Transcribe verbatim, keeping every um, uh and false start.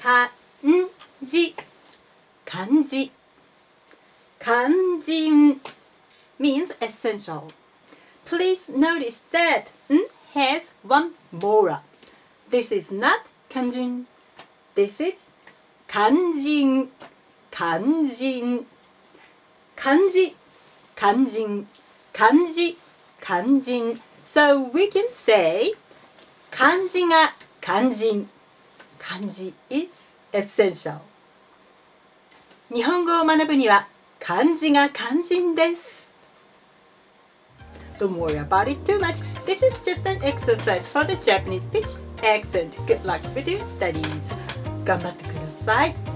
漢字、漢字、kanjin means essential. Please notice that n has one molar. This is not kanjin. This is kanjin. Kanjin. Kanji, kanjin, kanji, kanjin. So we can say kanji ga kanjin. Kanji is essential. 日本語を学ぶには漢字が肝心です。Don't worry about it too much. This is just an exercise for the Japanese speech accent. Good luck with your studies. 頑張ってください。